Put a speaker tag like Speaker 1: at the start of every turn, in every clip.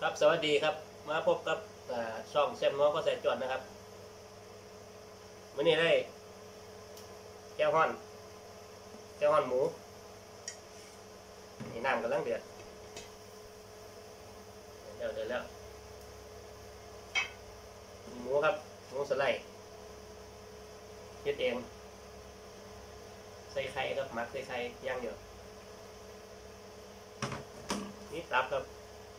Speaker 1: ครับสวัสดีครับมาพบกับช่องแซมน้องก็ใส่จวนนะครับวันนี้ได้แก้วฮ้อนหมูนี่น้ำกำลังเดือดเดือดแล้วหมูครับหมูสไลด์เฮ็ดเองใส่ไข่ครับหมักใส่ไข่ย่างเดียวนี่ตับครับ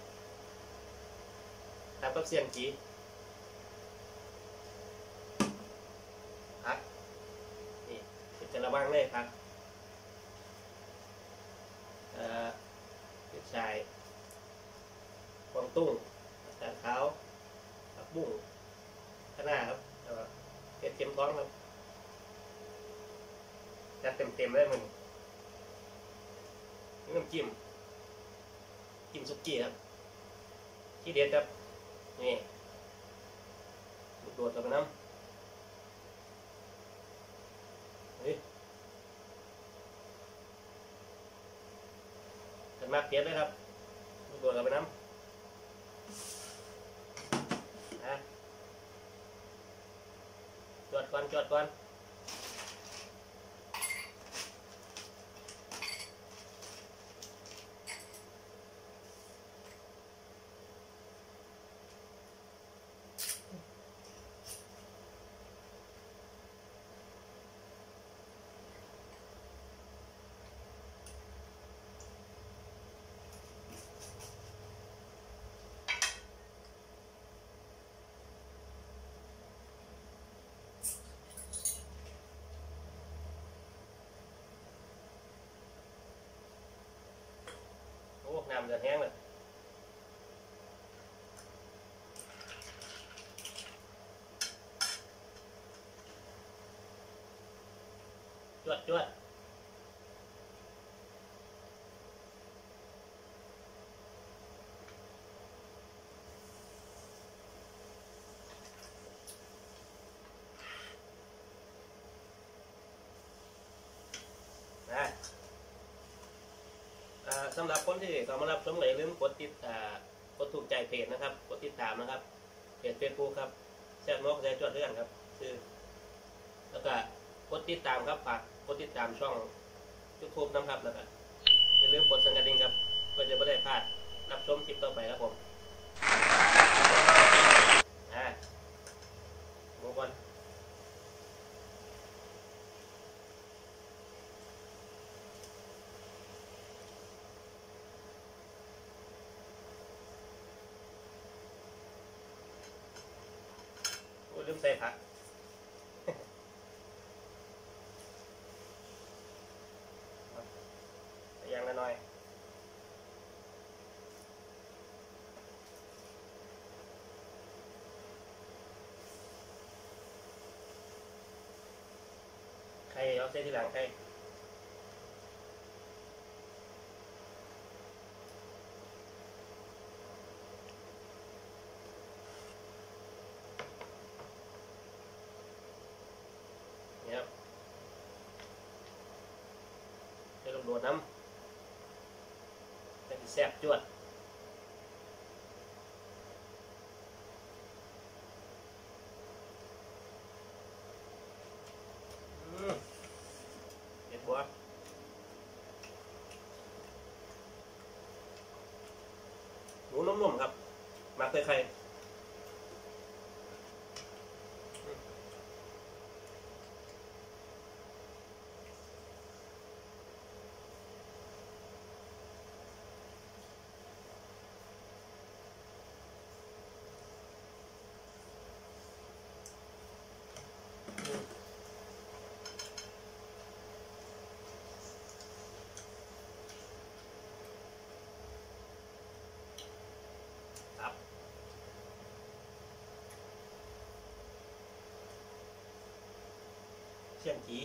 Speaker 1: ตับกับเสียงจีผักนี่จะระวังเลยผักเห็ดชายกวางตุ้งตาลขาวผักบุ้งคะน้าครับเห็ดเข็มท้องครับจัดเต็มเลยมึงน้ำจิ้มสุกี้ครับที่เด็ดครับนี่โดดกับน้ำเฮ้ยกันมากเด็ดเลยครับโดดกับน้ำนะจวดก่อนน้ำเดือดแห้งเลยจวดนะสำหรับคนที่เขามารับชมอย่าลืมกดถูกใจเพจนะครับกดติดตามนะครับเพจเฟซบุ๊กครับแซ่บนกใจจวดเรื่องครับคือแล้วก็กดติดตามครับฝากกดติดตามช่องยูทูบนะครับแล้วก็อย่าลืมกดสั่นกระดิ่งครับเพื่อจะไม่ได้พลาดรับชมคลิปต่อไปครับผมหมูก่อนลืมใส่ผักอย่างละหน่อยไข่เอาใส่ทีหลังไข่นี่ครับใส่ลูกโดดน้ำเป็นแซ่บจวดเด็ดบัวหมูนุ่มๆครับหมักใส่ไข่เชี่ยงจี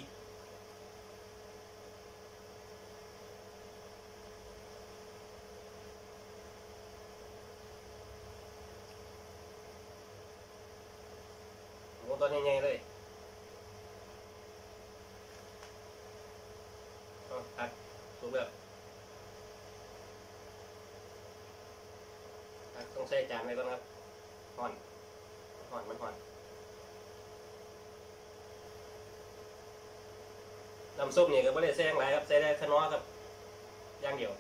Speaker 1: หมูตัวใหญ่ๆเลยตัดสุกแบบตัดตต้องใส่จานไว้ก่อนครับห่อนมันห่อนน้ำซุปนี่ก็ไม่ได้ใส่อย่างไรครับใส่ได้แค่น้อยครับอย่างเดียว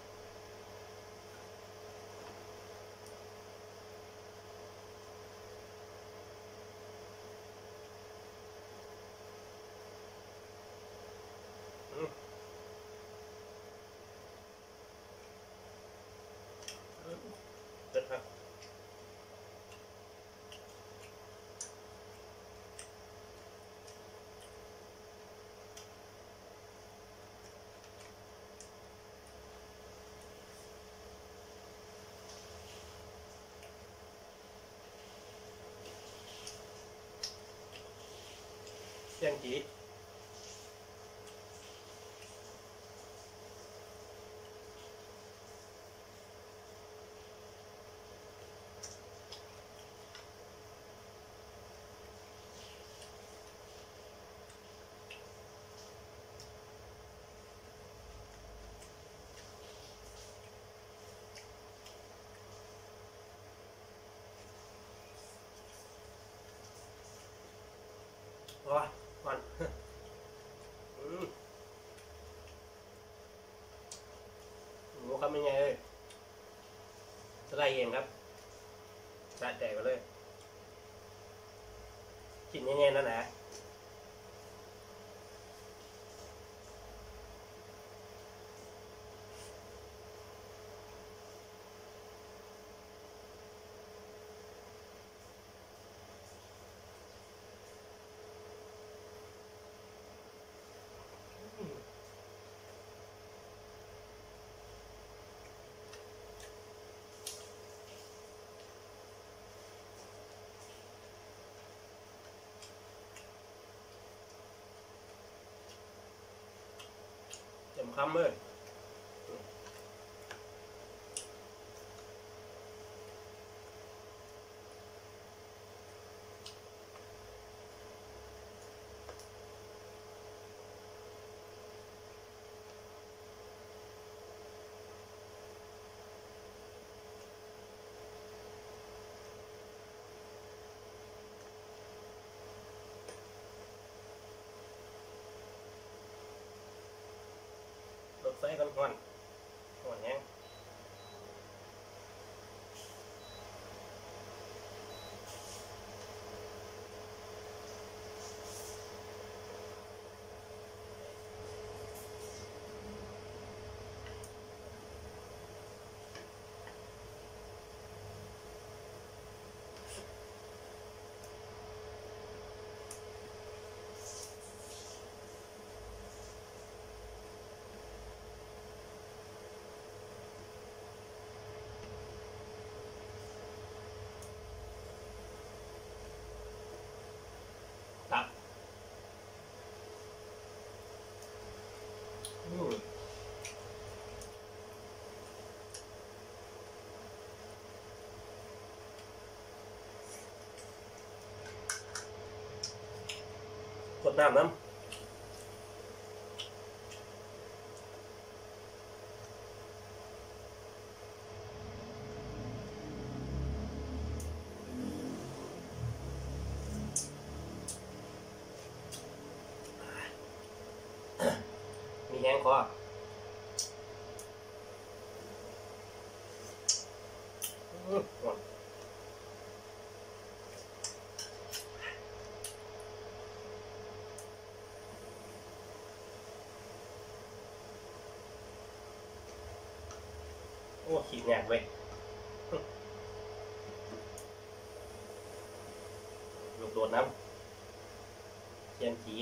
Speaker 1: เด็ดครับเสี่ยงจีว้าห่อนหมูคำยังไงเลยสไลด์เองครับสะใจไปเลยกินยังไงนั่นแหละเต็มคำเลยรถไฟกันห่อนแห้งตับกดน้ำน้ำมีแห้งคอห่อนโอ้ขี้แงกเว้ยลูกโดดน้ำเทียนจี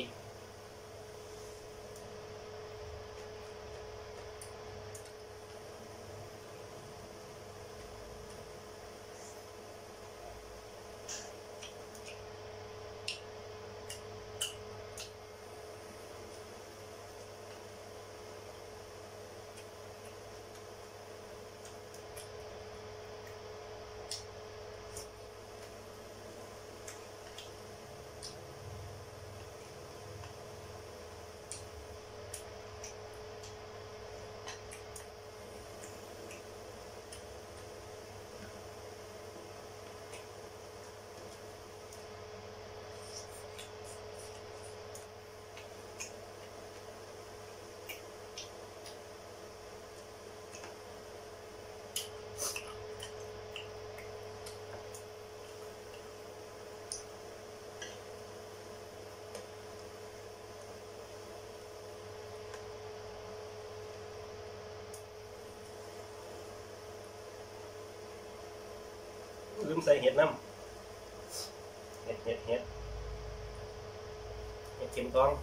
Speaker 1: ลืมใส่เห็ดน้ำเห็ดเข็มทอง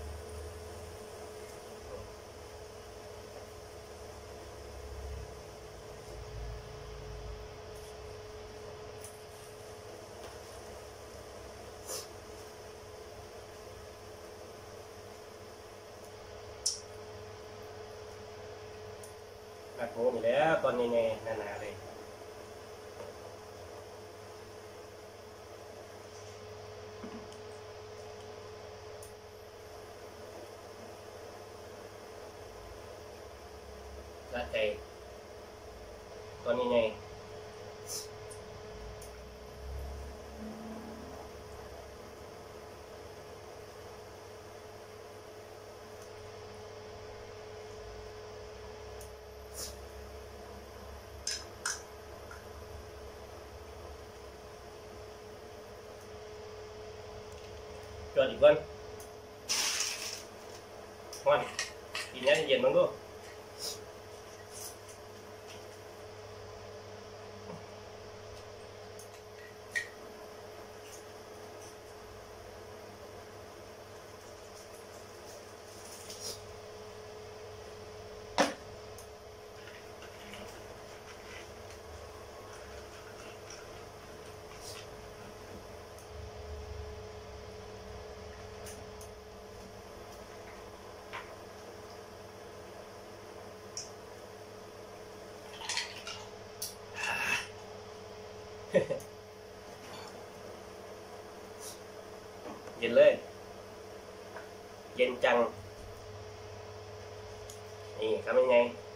Speaker 1: หักโหมอยู่แล้วตอนยังไงหนาๆเลยละใจตอนยังไงจอดอีกวันวันกินน้ำเย็นๆมั้งดูเย็นเลยเย็นจังนี่ทำยังไง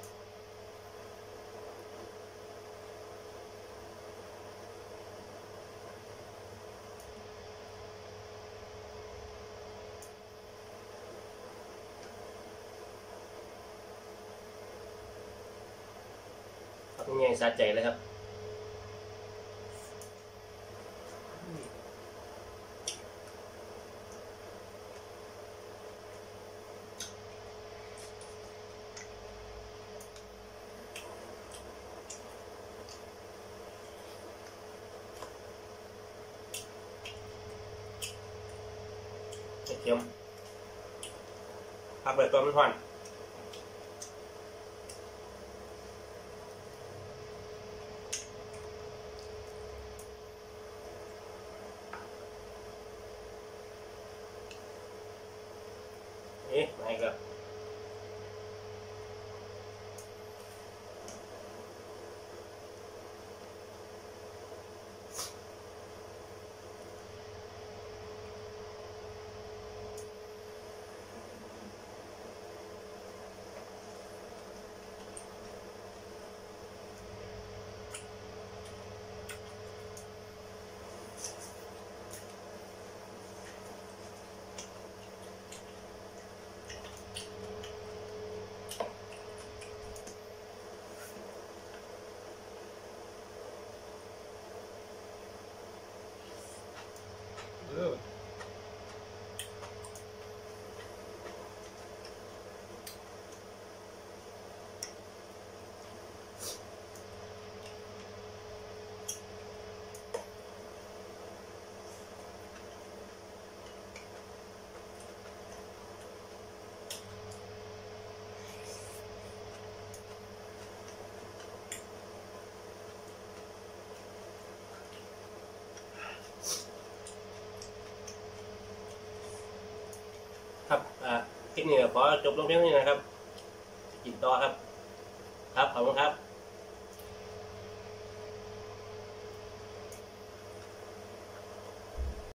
Speaker 1: ทำยังไงสะใจเลยครับเค็มพักเบิดตัวมันหวานไม่ก็ครับคลิปนี้ขอจบลงเพียงนี้นะครับกินต่อครับครับขอบคุณครับ